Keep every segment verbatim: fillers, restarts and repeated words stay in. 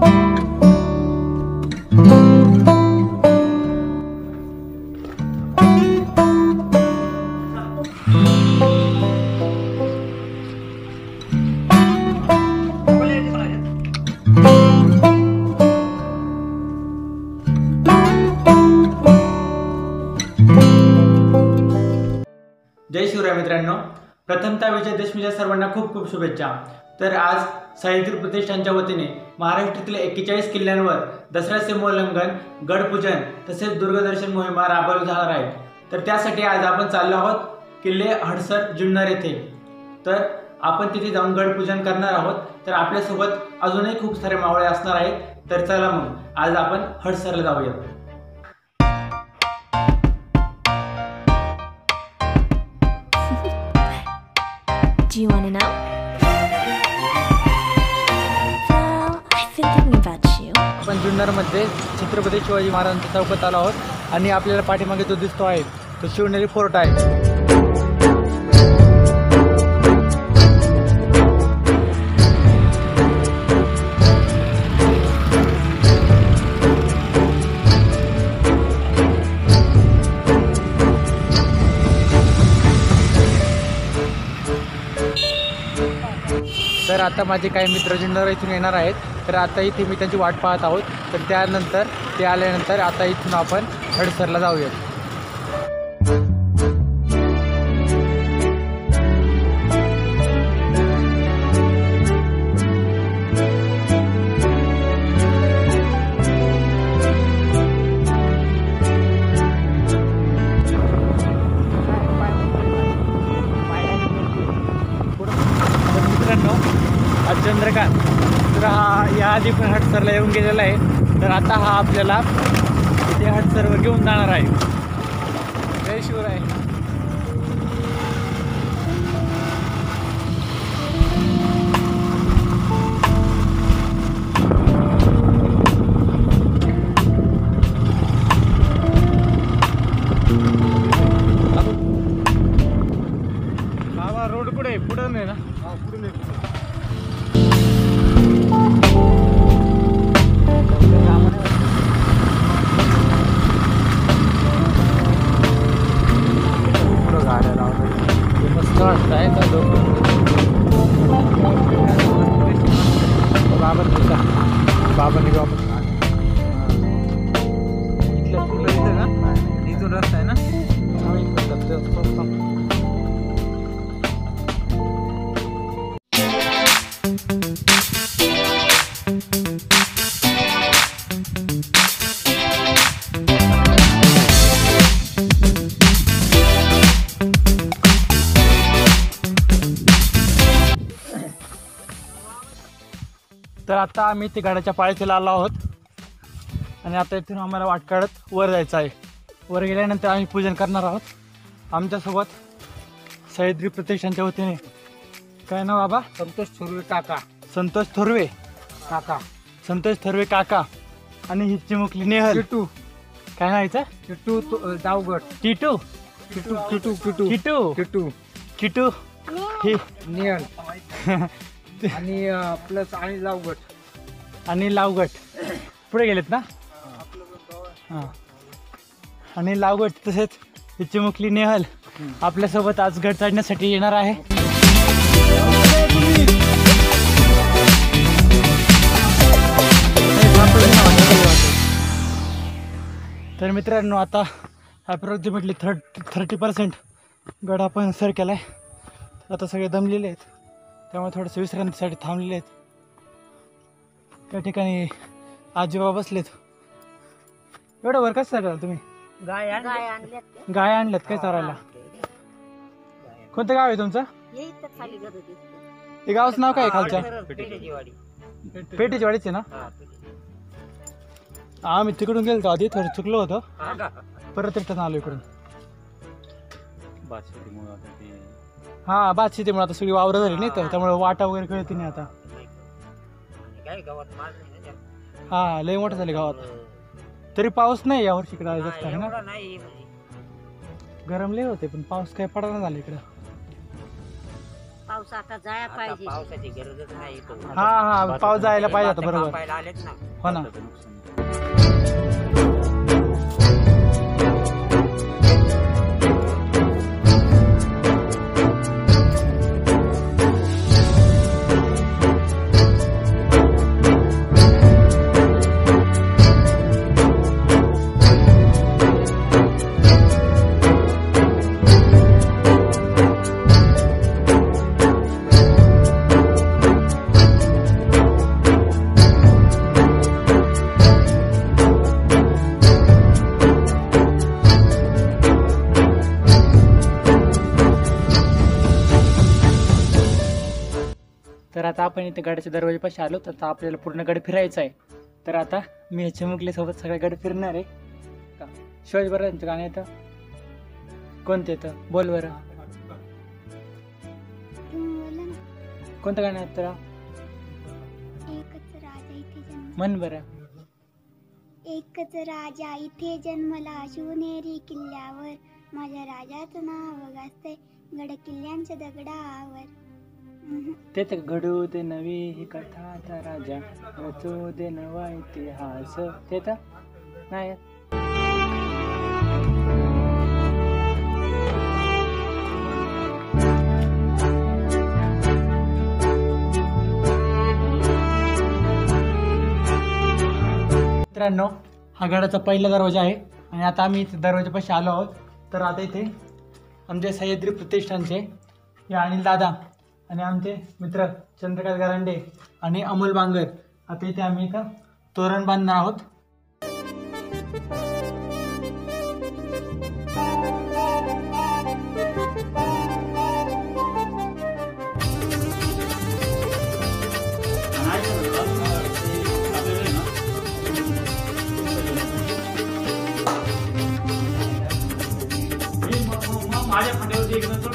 जय शिवराय मित्रांनो, प्रथमतः विजयादशमीच्या सर्वांना खूप खूप शुभेच्छा। तर आज सह्याद्री प्रतिष्ठानच्या वतीने महाराष्ट्रातील एक्केचाळीस किल्ल्यांवर दसरा सीमोल्लंघन, गडपूजन तसेच दुर्गदर्शन मोहिमा राबवली जाणार आहे। तर त्यासाठी आज आपण चाललो आहोत किल्ले हडसर जुन्नर येथे। तर आपण तिथे जाऊन गडपूजन करणार आहोत। तर आपल्यासोबत अजूनही खूप सारे मावळे असणार आहेत। तर चला मग आज आपण हडसरला जाऊया। Do you want to know? Well, I've been thinking about you. आपण जुन्नरमध्ये छत्रपती शिवाजी महाराजांच्या चौकात आलो आहोत आणि आपल्याला पाठीमागे जो दिसतो आहे तो शिवनेरी फोर्ट आहे। तर आता माझे काही मित्र जुन्नर इथून येणार आहेत। तर आता इथे मी त्यांची वाट पाहत आहोत। तर त्यानंतर ते आल्यानंतर आता इथून आपण हडसरला जाऊया। चंद्रकांत तर हा याआधी पण हडसरला येऊन गेलेला आहे। तर आता हा आपल्याला इथे हडसरवर घेऊन जाणार आहे। जय शिवराय। बाबा रोड कुठे पुढे नाही ना? हा पुढे नाही। बाबांनी वापस इथून रस्ता आहे ना? तर आता आम्ही ते गडाच्या पायथ्याला आलो आहोत आणि आता इथून आम्हाला वाट काढत वर जायचं आहे। वर गेल्यानंतर आम्ही पूजन करणार आहोत। आमच्यासोबत सह्याद्री प्रतिष्ठानच्या वतीने काय नाव बाबा? संतोष थोरवे काका। संतोष थोरवे काका संतोष थोरवे काका आणि ही चिमुकली नेहल। किटू काय नावायचं? किटू दावगड। किटू किटू किटू किटू किटू किटू किटू ही नियन आणि प्लस आणि लावगट आणि लावगट पुढे गेलेत ना? हां आणि लावगट तसेच ही चिमुकली नेहल आपल्यासोबत आज गड चढण्यासाठी येणार आहे। तर मित्रांनो आता अप्रॉक्सिमेटली थर्ट थर्टी पर्सेंट गड आपण सर केला आहे। आता सगळे दमलेले आहेत त्यामुळे थोडंसं विश्रांतीसाठी थांबलेले आहेत। त्या ठिकाणी आजीबाबा बसलेत। एवढं वर कसं चाललं तुम्ही? गाय गाय आणल्यात काय चारायला? कोणतं गाव आहे तुमचं? हे गावचं नाव काय खालच्या? पेटीची वाडीचे ना? आम्ही तिकडून गेलो आधी थोडं चुकलो होतो परत रिटर्न आलो इकडून। हा भात शेतीमुळे आता सगळी वावरं झाली नाही तर त्यामुळे वाटा वगैरे कळती नाही आता। हा लय मोठं झाले गावात। तरी पाऊस नाही यावर्षी इकडे जास्त आहे ना? गरम लय होते पण पाऊस काय पडा झाला इकडं। पाऊस आता जाया पाहिजे. पावसाची गरजच नाही तो. हा हा पाऊस जायला पाहिजे आता बरोबर. कापायला आलेत ना. हो ना. तर आता आपण इथे गाडीच्या दरवाजापाशी आलो तर आता आपल्याला पूर्ण गाडी फिरायचं आहे. तर आता मी चिमुकलीसोबत सगळ्या गाडी फिरणार आहे का. शिवाजी बरोबर गाणं येतं कोणतं येतं बोल बरं. कोणतं गाणं येतं तुला एकच राजा इथे जन्म म्हण बरं. एकच राजा इथे जन्मला शिवनेरी किल्ल्यावर माझ्या राजाचं नाव गाजतंय गड किल्ल्यांच्या दगडावर. ते तर घडू दे नवी ही कथा आता राजा रचू दे नवा इतिहास. ते तर नाही येत. मित्रांनो हा गडाचा पहिला दरवाजा आहे आणि आता आम्ही इथे दरवाजापाशी आलो आहोत. तर आता इथे आमचे सह्याद्री प्रतिष्ठानचे हे अनिल दादा आणि आमचे मित्र चंद्रकांत गारंडे आणि अमोल बांगर आता इथे आम्ही इथं तोरण बांधणार आहोत. माझ्या खांद्यावरती एक नंतर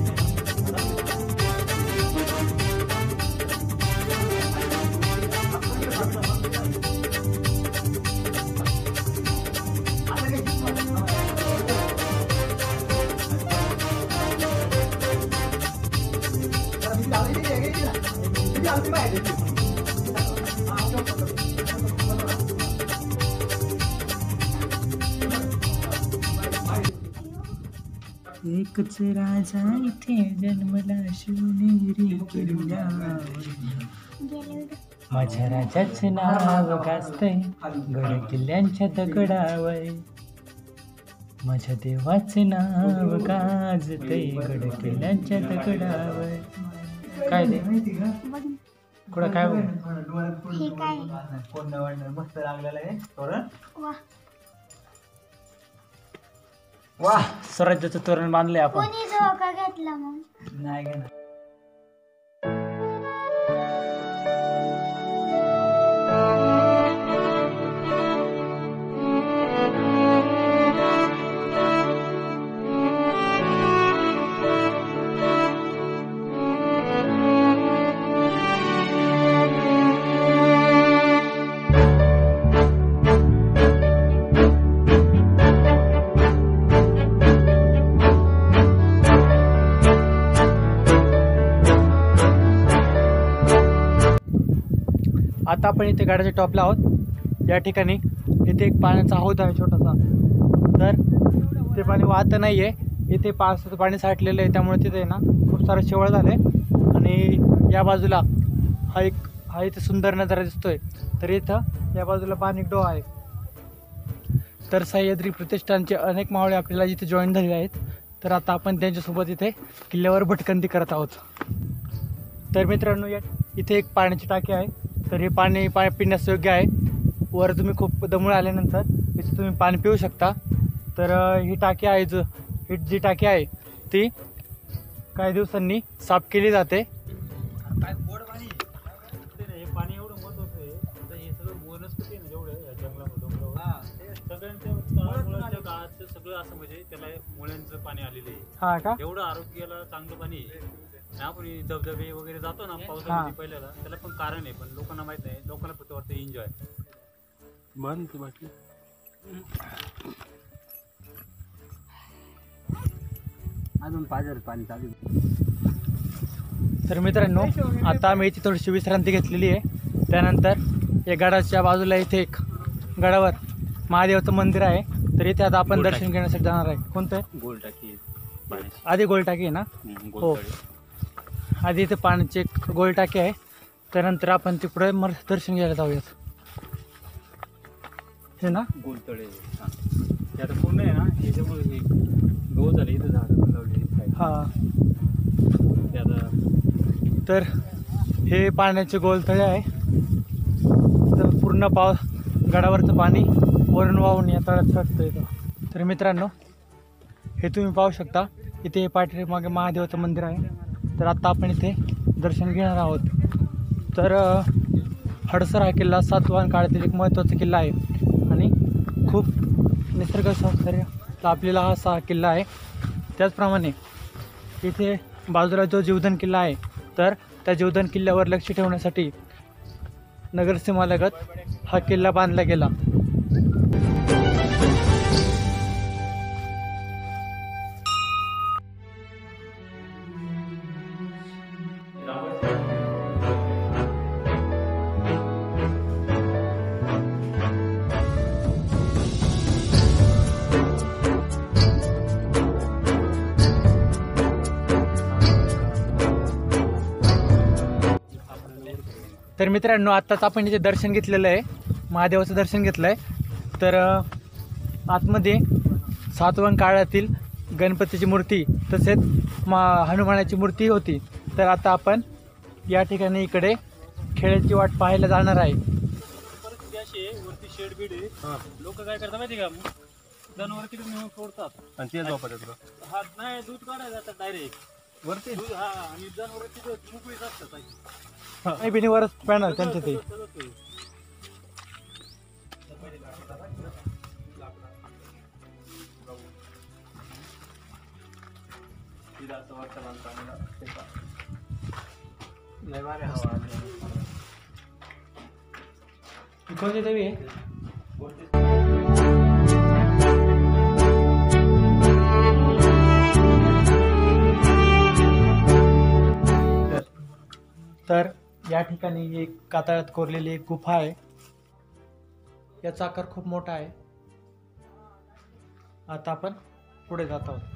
एकच राजा इथे जन्मला शिवनेरी किल्ल्यावर माझ्या राजाचे नाव गाजतंय गड किल्ल्यांच्या दगडावर. माझ्या देवाचे नाव गाजतंय गड किल्ल्यांच्या दगडावर. काय ते कुठं काय हे काय मस्त लागलेलं आहे तोरण. वा वा स्वराज्याचं तोरण बांधलंय आपण. कोणी धोका घेतला मग नाही घेणार. आता आपण इथे गाड्याच्या टॉपला आहोत. या ठिकाणी इथे एक पाण्याचा हौद आहे छोटासा. तर ते पाणी वाहत नाही आहे. इथे पावसाचं पाणी साठलेलं आहे त्यामुळे तिथे ना खूप सारं शेवाळ झालं आहे. आणि या बाजूला हा एक हा इथे सुंदर नजारा दिसतोय. तर इथं या बाजूला पाणी डोह आहे. तर सह्याद्री प्रतिष्ठानचे अनेक मावळे आपल्याला इथे जॉईन झालेले आहेत. तर आता आपण त्यांच्यासोबत इथे किल्ल्यावर भटकंती करत आहोत. तर मित्रांनो या इथे एक पाण्याची टाकी आहे. तर हे पाणी पाणी पिण्यास योग्य आहे. वर तुम्ही खूप दमून आल्यानंतर इथे तुम्ही पाणी पिऊ शकता. तर ही टाकी आहे जो ही जी टाकी आहे ती काही दिवसांनी साफ केली जाते. हे पाणी एवढं महत्वाचं आहे. आता हे सगळं वनस्पती ना जेवढं या जंगलामध्ये सगळ्यांच्या काळात सगळं असं म्हणजे त्याला मुळ्यांचं पाणी आलेलं आहे. हा का एवढं आरोग्याला चांगलं पाणी आहे. आपण धबधबे वगैरे जातो ना पावसामध्ये पहिल्याला त्याला पण कारण आहे पण लोकांना माहित नाही. लोकांना फक्त वाटतं एन्जॉय बंद ती बाटली. अजून पाजर पाणी चालू. तर मित्रांनो आता आम्ही इथे थोडीशी विश्रांती घेतलेली आहे. त्यानंतर या गडाच्या बाजूला इथे एक गडावर महादेवाचं मंदिर आहे. तर इथे आता आपण दर्शन घेण्यासाठी जाणार आहे. कोणतं आहे? गोल टाकी आधी गोलटाकी आहे ना. हो आधी इथे पाण्याची एक गोलटाकी आहे. त्यानंतर आपण तिकडे मग दर्शन घ्यायला जाऊयात. हे ना गोलतळे ते आता पूर्ण आहे ना याच्यामुळे हे गहू झाले इथं झाड लावले हा. ते आता तर हे पाण्याचे गोलतळे आहे. तर पूर्ण पाव गडावरचं पाणी वरून वाहून या तळ्यात साठतं येतं. तर मित्रांनो हे तुम्ही पाहू शकता इथे पाठीमागे महादेवाचं मंदिर आहे. तर आत्ता आपण इथे दर्शन घेणार आहोत. तर हडसर हा किल्ला सातवाहन काळातील एक महत्त्वाचा किल्ला आहे आणि खूप निसर्ग सौंदर्य लाभलेला हा असा किल्ला आहे. त्याचप्रमाणे इथे बाजूला जो जीवधन किल्ला आहे तर त्या जीवधन किल्ल्यावर लक्ष ठेवण्यासाठी नगरसीमालगत हा किल्ला बांधला गेला. तर मित्रांनो आत्ताच आपण इथे दर्शन घेतलेलं आहे. महादेवाचं दर्शन घेतलं आहे. तर आतमध्ये सातवाहन काळातील गणपतीची मूर्ती तसेच मा हनुमानाची मूर्ती होती. तर आता आपण या ठिकाणी इकडे खेळाची वाट पाहायला जाणार आहे. परिस्थिती अशी आहे वरती शेड बीड आहे. लोक काय करतात माहिती का जनावर तिकडे नेऊन सोडतात आणि ते झोपतात. हा नाही दूध काढायला जातात डायरेक्ट वरती दूध. हा आणि जनावर तिथे मोकळीच असतात. नाही बिनीवरच पॅनल त्यांचं ते. कोणती देवी आहे? तर या ठिकाणी एक कातळात कोरलेली एक गुफा आहे. याचा आकार खूप मोठा आहे. आता आपण पुढे जात आहोत.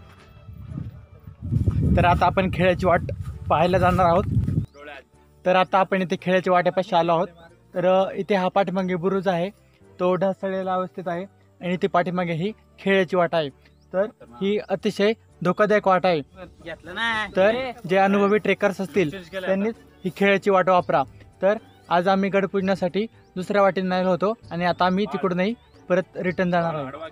तर आता आपण खेळाची वाट पाहायला जाणार आहोत. तर आता आपण इथे खेळाच्या वाट्यापाशी आलो आहोत. तर इथे हा पाठीमागे बुरुज आहे तो ढासळलेला अवस्थेत आहे आणि इथे पाठीमागे ही खेळाची वाट आहे. तर ही अतिशय धोकादायक वाट आहे. तर जे अनुभवी ट्रेकर्स असतील त्यांनीच ही खेळाची वाट वापरा. तर आज आम्ही गड पूजण्यासाठी दुसऱ्या वाटेने निघालो होतो आणि आता आम्ही तिकडूनही परत रिटर्न जाणार आहोत.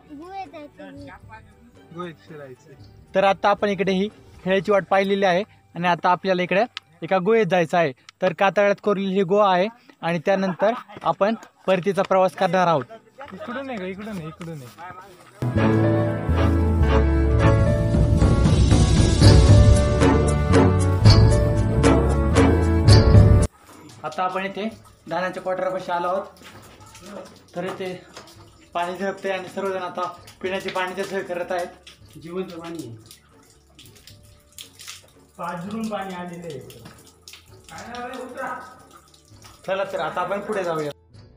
तर आता आपण इकडे ही खेळाची वाट पाहिलेली आहे आणि आता आपल्याला इकडे एका गुहेत जायचं आहे. तर कातळात कोरलेली ही गुहा आहे आणि त्यानंतर आपण परतीचा प्रवास करणार आहोत. इकडून नाही का इकडून नाही इकडून नाही. आता आपण इथे धान्याच्या क्वार्टरपाशी आलो आहोत. तर इथे पाणी झरपते आणि सर्वजण आता पिण्याची पाण्याची सोय करत आहेत. जिवंत पाणी पाजरून पाणी आलेलं आहे. चला तर आता आपण पुढे जाऊया.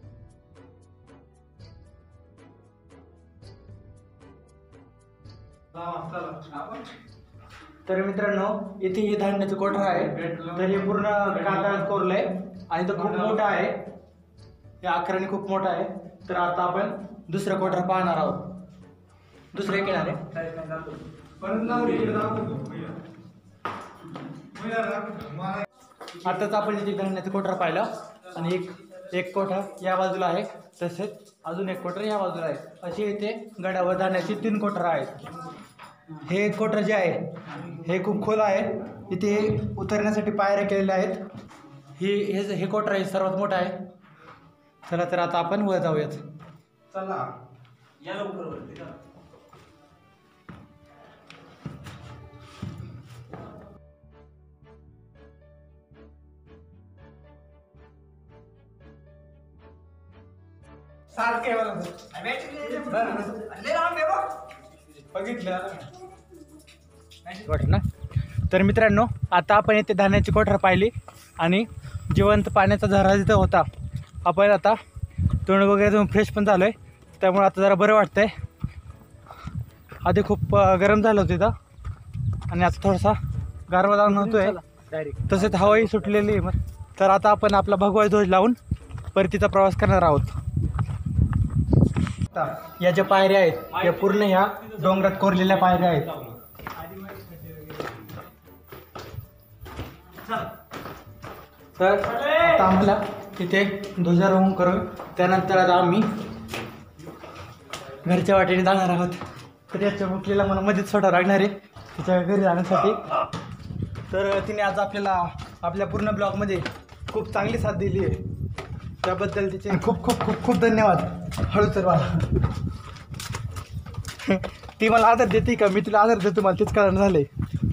तर मित्रांनो इथे हे धान्याचं कोठर आहे. तर हे पूर्ण कातळात कोरलंय आणि तो खूप मोठा आहे. या आकाराने खूप मोठा आहे. तर आता आपण दुसरं कोठर पाहणार आहोत. दुसरे किनारे आताच आपण इथे धान्याचं कोठर पाहिलं आणि एक एक कोठर या बाजूला आहे तसेच अजून एक कोठर या बाजूला आहे. अशी इथे गडावर धान्याची तीन कोठर आहेत. हे कोठर जे आहे हे खूप खोल आहे. इथे उतरण्यासाठी पायऱ्या केलेल्या आहेत. ही हे हे कोठर आहे सर्वात मोठं आहे. चला तर आता आपण वर जाऊयात. चला या लवकर. सारखे वाटत ना. तर मित्रांनो, आता आपण इथे धान्याची कोठार पाहिली आणि जिवंत पाण्याचा झरा जिथं होता. आपण आता तोंड वगैरे जाऊन फ्रेश पण झालो आहे, त्यामुळे आता जरा बरं वाटतंय. आधी खूप अं, गरम झालं होतं इथं आणि आता थोडासा गारवा लावून होतोय. तसेच हवाही सुटलेली आहे. मग तर आता आपण आपला भगवा ध्वज लावून परतीचा प्रवास करणार आहोत. या ज्या पायऱ्या आहेत या पूर्ण ह्या डोंगरात कोरलेल्या पायऱ्या आहेत. तर आता आम्हाला तिथे ध्वजारोहण करू. त्यानंतर आता आम्ही घरच्या वाटेने जाणार आहोत. तर याच्या मुकलीला मला मध्येच सोडा लागणार आहे तिच्या घरी जाण्यासाठी. तर तिने आज आपल्याला आपल्या पूर्ण ब्लॉगमध्ये खूप चांगली साथ दिली आहे, त्याबद्दल तिचे खूप खूप खूप खूप धन्यवाद. हळू तर मला ती मला आदर देते का मी तिला आदर देतो, मला तेच कारण झालंय.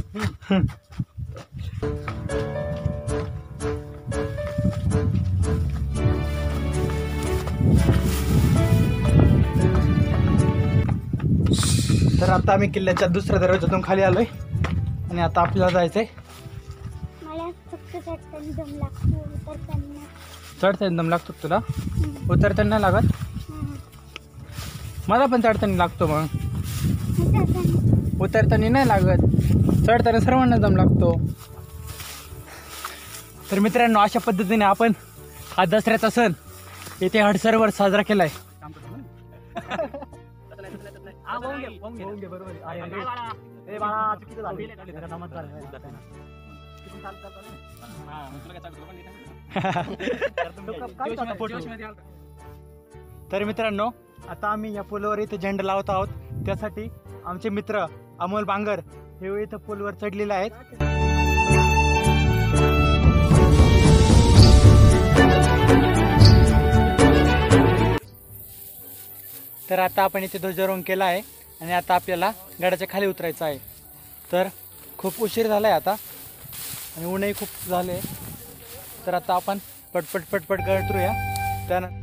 तर आता आम्ही किल्ल्याच्या दुसऱ्या दरवाजातून खाली आलोय आणि आता आपल्याला जायचंय. मला फक्त चढताना दम लागतो, उतरताना चढताना दम लागतो तुला? उतरताना नाही लागत? हं. मला पण चढताना लागतो. मग उतरताना उतरताना नाही लागत, चढताना सर्वांना दम लागतो. तर मित्रांनो, अशा पद्धतीने आपण हा दसऱ्याचा सण येथे हडसरवर साजरा केलाय. तर मित्रांनो, आता आम्ही या पुलावर इथे झेंडा लावत आहोत. त्यासाठी आमचे मित्र अमोल बांगर हे इथं पुलवर चढलेले आहेत. तर आता आपण इथे ध्वजारोहण केला आहे आणि आता आपल्याला गडाच्या खाली उतरायचं आहे. तर खूप उशीर झाला आहे आता आणि ऊनही खूप झाले आहे. तर आता आपण पटपट पटपट गड उतरूया. त्यानं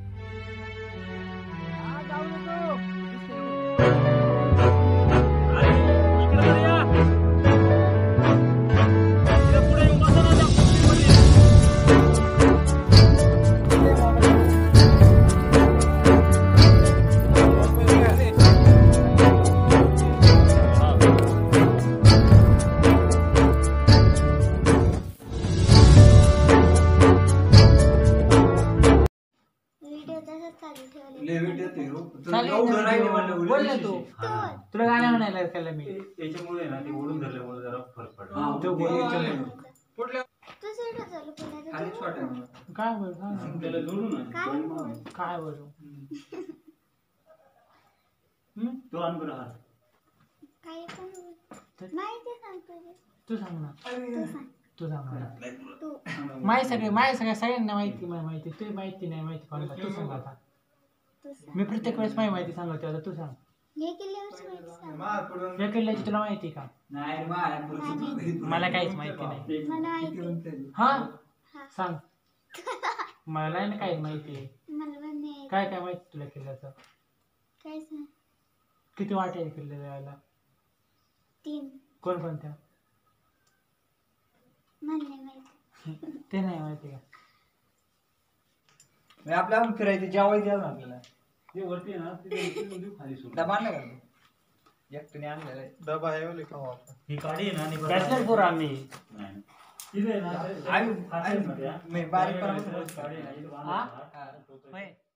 व्हिडिओ तसाच चालू बोल ना तू. तुला गाणं म्हणायला केलं मी. त्याच्यामुळे ना ते ओढून धरल्यामुळे जरा फरक पडला. तो बोल. तू व्हिडिओ चालू केला काय बोल त्याला जोडू ना. काय बोल काय बोलू? तो अन बरं हात. काय पण बोल. माहिती सांगतो रे. तू सांग ना. तू सांग तू सांग ना. तू माहिती सगळे माझ्या सगळ्या सगळ्यांना माहिती मला माहिती तुझी माहिती नाही माहिती कोणाला. तू सांग आता. तू सांग मी प्रत्येक वेळेस माझी माहिती सांगतो. आता तू सांग. हे किल्ल्यावरची माहिती सांग. या किल्ल्याची तुला माहिती का? मला काहीच माहिती नाही. मला माहिती हा हा सांग. मला ना काही माहिती आहे. मला पण नाही. काय काय माहिती तुला किल्ल्याचं? काय सांग. किती वाटे आहे किल्ले जायला? तीन कोणकोणत्या? मला नाही माहिती. ते नाही माहिती का? आपल्या फिरायचं जेवायचं द्या ना आपल्याला. ते वरती आहे ना ते खाली सोड. डबा आणला का तू? एकट्याने आणलेला आहे. डबा आहे ओले खाऊ आपण. ही काढी आहे ना आणि बॅचलर पोर आम्ही. नाही. तिथे आहे ना आम्ही- खाली आहे ना त्या. मी बारीक करायचं. काढी आहे ना, इथं हा? बांधायचं. होय.